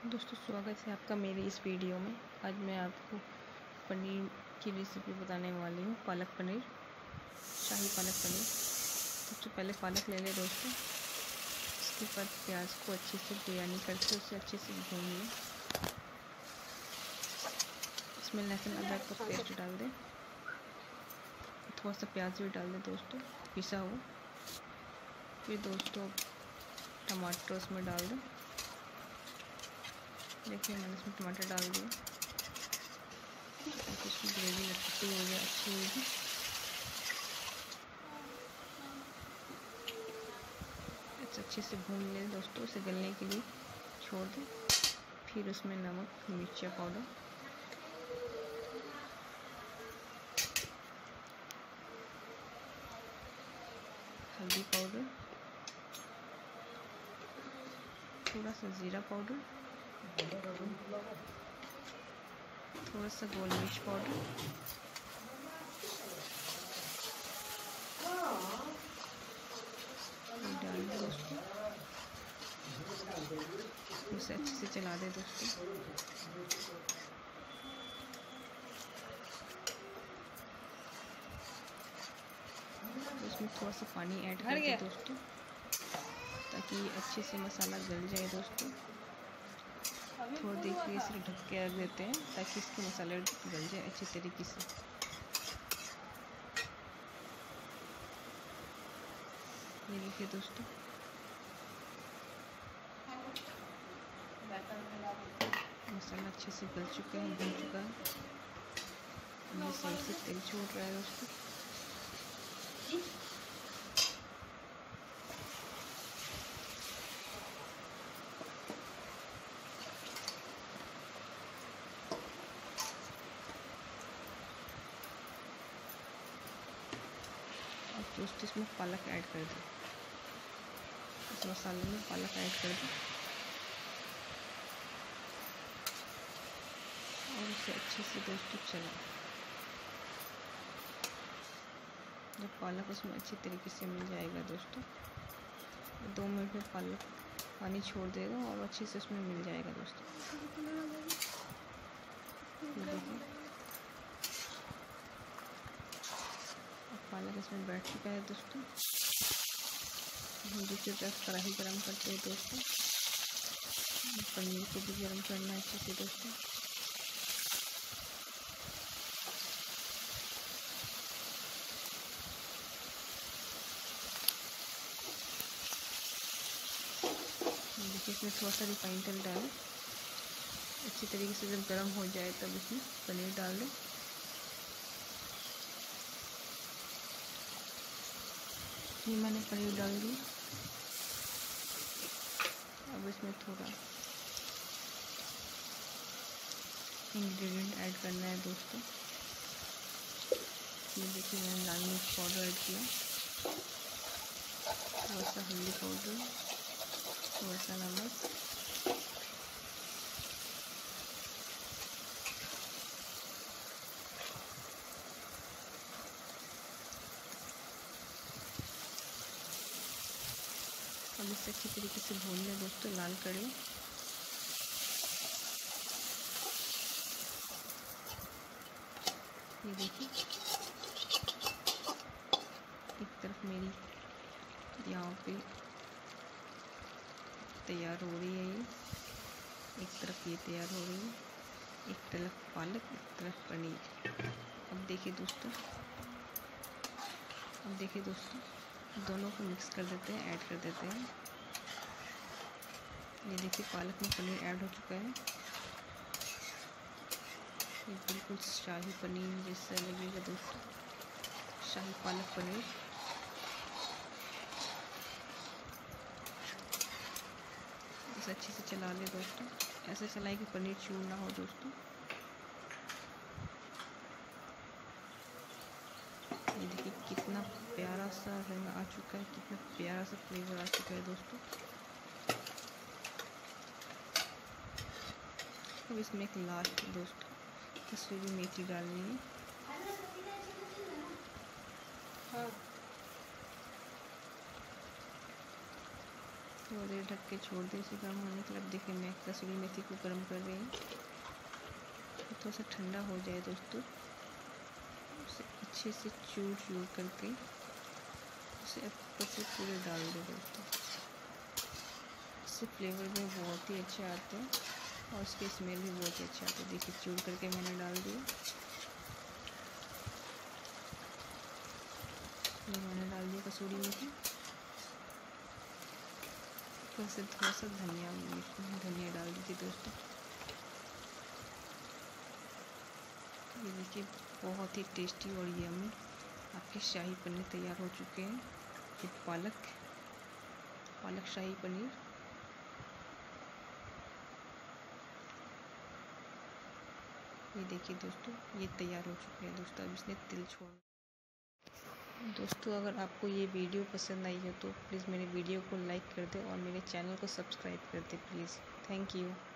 दोस्तों स्वागत है आपका मेरी इस वीडियो में। आज मैं आपको पनीर की रेसिपी बताने वाली हूँ। पालक पनीर, शाही पालक पनीर। सबसे पहले पालक ले लें दोस्तों। उसके बाद प्याज को अच्छे से बिरयानी करके उसे अच्छे से भून लें। इसमें लहसुन अदरक का पेस्ट डाल दें। थोड़ा सा प्याज भी डाल दें दोस्तों, पिसा हुआ। फिर दोस्तों टमाटर उसमें डाल दें। देखिए मैंने इसमें टमाटर डाल दिए ताकि इसकी ग्रेवी अच्छी हो जाए, अच्छी होगी। अच्छे से भून लें दोस्तों, इसे गलने के लिए छोड़ दें। फिर उसमें नमक, मिर्ची पाउडर, हल्दी पाउडर, थोड़ा सा जीरा पाउडर, थोड़ा सा गोल मिर्च पाउडर, डाल दें दोस्तों। इसे अच्छे से चला दें दोस्तों। इसमें थोड़ा सा पानी ऐड कर दें दोस्तों ताकि अच्छे से मसाला गल जाए दोस्तों। थोड़ी देर के लिए इसे ढक के रख देते हैं ताकि इसके मसाले गल जाए अच्छे तरीके से। ये देखिए दोस्तों, मसाला अच्छे से गल चुका है, भून चुका है। ये साइड से तेल छोड़ रहा है दोस्तों। अब दोस्तों इसमें पालक ऐड कर दें। इस मसाले में पालक ऐड कर दें और इसे अच्छे से दोस्तों चलाएं। जब पालक उसमें अच्छी तरीके से मिल जाएगा दोस्तों, 2 मिनट में पालक पानी छोड़ देगा और अच्छे से उसमें मिल जाएगा दोस्तों। देखिए अब पालक इसमें बैठ चुका है दोस्तों। हम दूसरी तरफ कढ़ाई गरम करते हैं दोस्तों। पनीर को भी गरम करना है अच्छे से दोस्तों। देखिए इसमें थोड़ा सा रिफाइंड तेल डालें। अच्छी तरीके से जब गर्म हो जाए तब इसमें पनीर डाल दें। ये मैंने पनीर डाल दी। अब इसमें थोड़ा इंग्रेडिएंट ऐड करना है दोस्तों। ये देखिए मैंने लाल मिर्च पाउडर ऐड किया, थोड़ा सा हल्दी पाउडर, थोड़ा सा नमक, अब इसे अच्छी तरीके से भून लें दोस्तों लाल कड़ी। ये देखिए एक तरफ मेरी यहाँ पे तैयार हो रही है, ये एक तरफ ये तैयार हो रही है, एक तरफ पालक, एक तरफ पनीर। अब देखिए दोस्तों दोनों को मिक्स कर देते हैं, ऐड कर देते हैं। ये देखिए पालक में पनीर ऐड हो चुका है। ये बिल्कुल शाही पनीर जैसा लगेगा दोस्तों, शाही पालक पनीर। इसे अच्छे से चला लें दोस्तों, ऐसे चलाएं कि पनीर चूर ना हो दोस्तों। ये देखिए कितना प्यारा सा रंग आ चुका है, कितना प्यारा सा फ्लेवर आ चुका है दोस्तों। अब इसमें एक लास्ट दोस्तों कसूरी मेथी डालनी है। थोड़ी देर ढक के छोड़ दें इसे गर्म होने के लिए। अब देखिए मैं कसूरी मेथी को गर्म कर रही हूँ। थोड़ा सा ठंडा हो जाए दोस्तों, उसे अच्छे से चूर करके उसे ऊपर से पूरे डाल दें दोस्तों। इससे फ्लेवर भी बहुत ही अच्छे आते हैं और उसकी स्मेल भी बहुत ही अच्छी आती है। देखिए चूर करके मैंने डाल दिया। ये मैंने डाल दिया कसूरी मेथी। ऊपर से थोड़ा सा धनिया डाल दीजिए दोस्तों। ये देखिए बहुत ही टेस्टी और यम्मी आपके शाही पनीर तैयार हो चुके हैं। ये पालक शाही पनीर। ये देखिए दोस्तों ये तैयार हो चुके हैं दोस्तों। अब इसने तिल छोड़। दोस्तों अगर आपको ये वीडियो पसंद आई हो तो प्लीज़ मेरे वीडियो को लाइक कर दें और मेरे चैनल को सब्सक्राइब कर दें प्लीज़। Thank you.